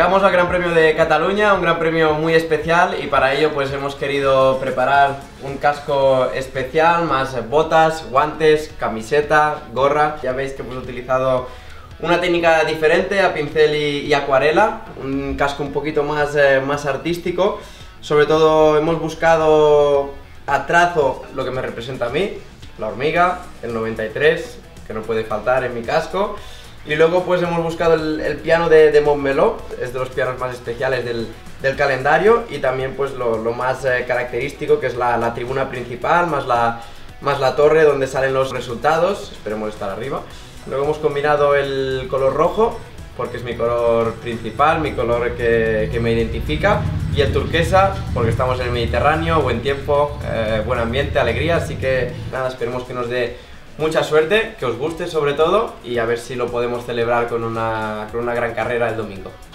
Llegamos al Gran Premio de Cataluña, un gran premio muy especial, y para ello pues hemos querido preparar un casco especial, más botas, guantes, camiseta, gorra. Ya veis que hemos utilizado una técnica diferente a pincel y acuarela, un casco un poquito más artístico. Sobre todo hemos buscado a trazo lo que me representa a mí, la hormiga, el 93, que no puede faltar en mi casco. Y luego pues hemos buscado el piano de Montmeló, es de los pianos más especiales del calendario, y también pues lo más característico, que es la tribuna principal, más la torre donde salen los resultados. Esperemos estar arriba. Luego hemos combinado el color rojo, porque es mi color principal, mi color que me identifica, y el turquesa, porque estamos en el Mediterráneo, buen tiempo, buen ambiente, alegría. Así que nada, esperemos que nos dé mucha suerte, que os guste sobre todo, y a ver si lo podemos celebrar con una gran carrera el domingo.